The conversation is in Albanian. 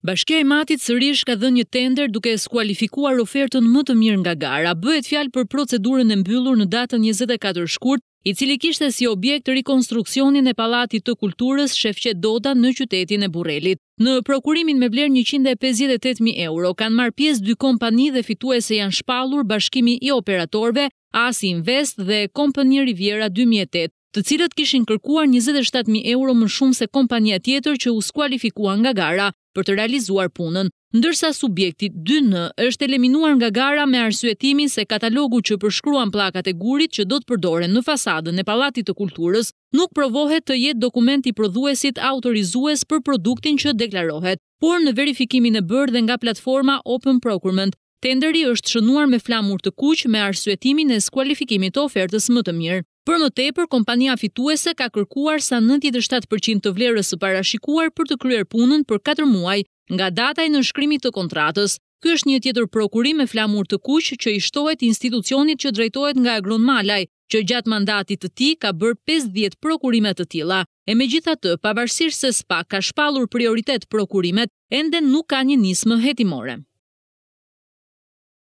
Bashkia e Matit sërish ka dhënë një tender duke skualifikuar ofertën më të mirë nga gara. Bëhet fjalë për procedurën e mbyllur në datën 24 shkurt, i cili kishte si objekt rikonstruksionin e Pallatit të Kulturës Shefqet Doda në qytetin e Burrelit. Në prokurimin me vlerë 158.000 euro kanë marrë pjesë dy kompani dhe fituese janë shpallur Bashkimi i Operatorëve, Asi Invest dhe Kompani Riviera 2008, të cilët kishin kërkuar 27.000 euro më shumë se kompania tjetër që u skualifikua nga gara për të realizuar punën, ndërsa subjekti 2N është eliminuar nga gara me arsyetimin se katalogu që përshkruan pllakat e gurit që do të përdoren në fasadën e Pallatit të Kulturës nuk provohet të jetë dokumenti prodhuesit autorizues për produktin që deklarohet, por në verifikimin e bërë dhe nga platforma Open Procurement, tenderi është shënuar me flamur të kuq me arsyetimin e skualifikimit të ofertës më të mirë. Për më tepër, kompania fituese ka kërkuar sa 97% të vlerës së parashikuar për të kryer punën për 4 muaj nga data e nënshkrimit të kontratës. Ky është një tjetër prokurim me flamur të kuq që i shtohet institucionit që drejtohet nga Agron Malaj, që gjatë mandatit të tij ka bërë 50 prokurime të tilla. E megjithatë, pavarësisht se SPA ka shpallur prioritet prokurimet, ende nuk ka një nismë hetimore.